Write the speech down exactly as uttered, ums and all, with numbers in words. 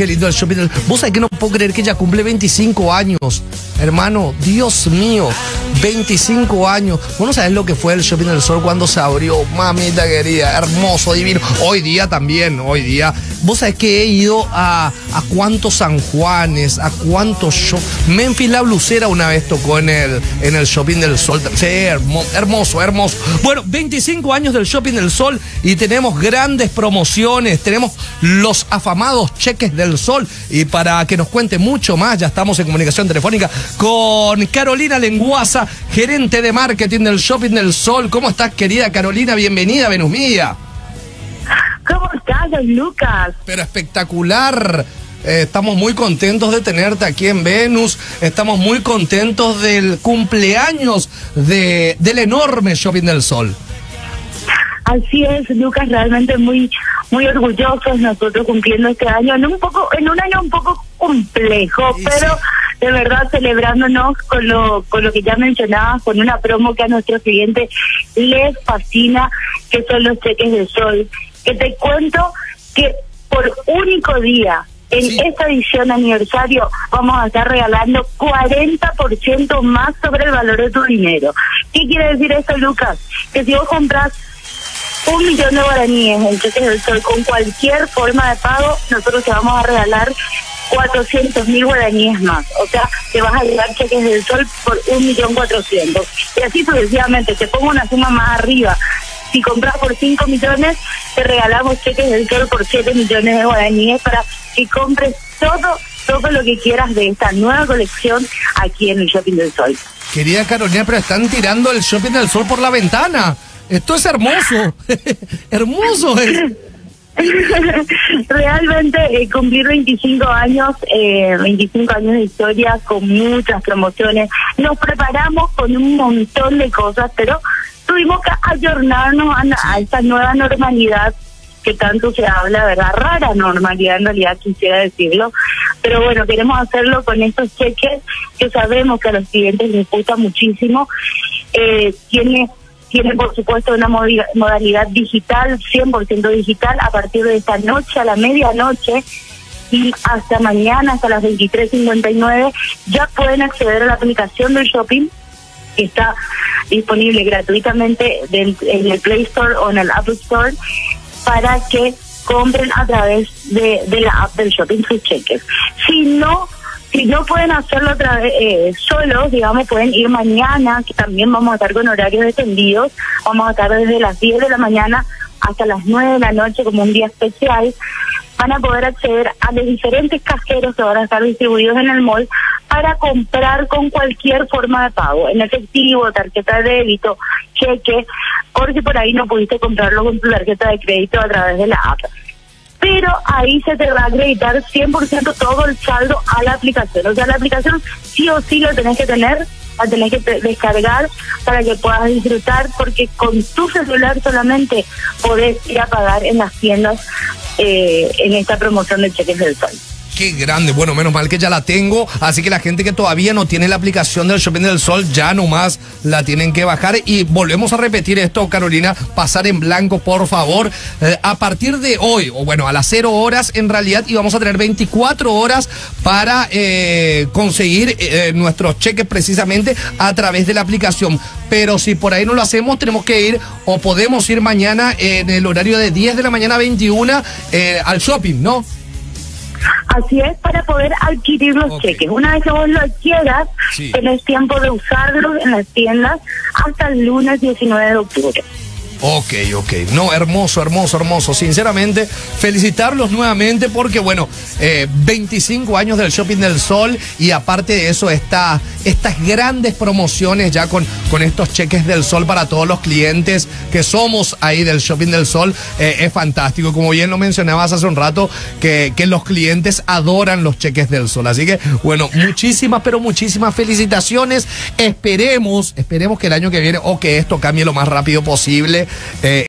Qué lindo el Shopping del Sol. Vos sabés que no puedo creer que ya cumple veinticinco años. Hermano, Dios mío, veinticinco años. Vos no sabés lo que fue el Shopping del Sol cuando se abrió. Mamita querida, hermoso, divino. Hoy día también, hoy día. Vos sabés que he ido a, a cuántos San Juanes, a cuántos show. Memphis La Blusera una vez tocó en el, en el Shopping del Sol. Sí, hermoso, hermoso, hermoso. Bueno, veinticinco años del Shopping del Sol y tenemos grandes promociones. Tenemos los afamados cheques del Sol. Y para que nos cuente mucho más, ya estamos en comunicación telefónica con Carolina Lenguaza, gerente de marketing del Shopping del Sol. ¿Cómo estás, querida Carolina? Bienvenida, Venus Mía. ¿Cómo estás, don Lucas? Pero espectacular. Eh, estamos muy contentos de tenerte aquí en Venus. Estamos muy contentos del cumpleaños de, del enorme Shopping del Sol. Así es, Lucas, realmente muy muy orgullosos nosotros cumpliendo este año en un poco en un año un poco complejo, sí, pero sí, de verdad celebrándonos con lo con lo que ya mencionabas, con una promo que a nuestros clientes les fascina, que son los cheques del Sol. Que te cuento que por único día en sí, esta edición aniversario vamos a estar regalando cuarenta por ciento más sobre el valor de tu dinero. ¿Qué quiere decir esto, Lucas? Que si vos compras un millón de guaraníes en cheques del Sol con cualquier forma de pago, nosotros te vamos a regalar cuatrocientos mil guaraníes más. O sea, te vas a llevar cheques del Sol por un millón cuatrocientos. Y así sucesivamente, te pongo una suma más arriba. Si compras por cinco millones, te regalamos cheques del Sol por siete millones de guaraníes para que compres todo, todo lo que quieras de esta nueva colección aquí en el Shopping del Sol. Querida Carolina, pero están tirando el Shopping del Sol por la ventana. Esto es hermoso. Hermoso es. Realmente eh, cumplir veinticinco años, eh, veinticinco años de historia con muchas promociones. Nos preparamos con un montón de cosas, pero tuvimos que ayornarnos a, a esta nueva normalidad que tanto se habla, ¿verdad? Rara normalidad, en realidad quisiera decirlo. Pero bueno, queremos hacerlo con estos cheques que sabemos que a los clientes les gusta muchísimo. Eh, tiene... Tiene, por supuesto, una modalidad digital, cien por ciento digital, a partir de esta noche a la medianoche y hasta mañana, hasta las veintitrés cincuenta y nueve, ya pueden acceder a la aplicación del Shopping, que está disponible gratuitamente del, en el Play Store o en el Apple Store, para que compren a través de, de la app del Shopping sus cheques. Si no... Si no pueden hacerlo otra vez eh, solos, digamos, pueden ir mañana, que también vamos a estar con horarios extendidos. Vamos a estar desde las diez de la mañana hasta las nueve de la noche como un día especial. Van a poder acceder a los diferentes cajeros que van a estar distribuidos en el mall para comprar con cualquier forma de pago, en efectivo, tarjeta de débito, cheque, por si por ahí no pudiste comprarlo con tu tarjeta de crédito a través de la app. Pero ahí se te va a acreditar cien por ciento todo el saldo a la aplicación. O sea, la aplicación sí o sí lo tenés que tener, la tenés que descargar para que puedas disfrutar, porque con tu celular solamente podés ir a pagar en las tiendas eh, en esta promoción de cheques del Sol. Qué grande, bueno, menos mal que ya la tengo, así que la gente que todavía no tiene la aplicación del Shopping del Sol, ya nomás la tienen que bajar. Y volvemos a repetir esto, Carolina, pasar en blanco, por favor, eh, a partir de hoy, o bueno, a las cero horas en realidad, y vamos a tener veinticuatro horas para eh, conseguir eh, nuestros cheques precisamente a través de la aplicación. Pero si por ahí no lo hacemos, tenemos que ir, o podemos ir mañana en el horario de diez de la mañana a veintiuna eh, al shopping, ¿no? Así es, para poder adquirir los okay. cheques. Una vez que vos lo adquieras, sí, tenés tiempo de usarlos en las tiendas hasta el lunes diecinueve de octubre. Ok, ok. No, hermoso, hermoso, hermoso. Sinceramente, felicitarlos nuevamente porque, bueno, eh, veinticinco años del Shopping del Sol y aparte de eso, esta, estas grandes promociones ya con, con estos cheques del Sol para todos los clientes que somos ahí del Shopping del Sol, eh, es fantástico. Como bien lo mencionabas hace un rato, que, que los clientes adoran los cheques del Sol. Así que, bueno, muchísimas, pero muchísimas felicitaciones. Esperemos, esperemos que el año que viene o que esto cambie lo más rápido posible. Eh,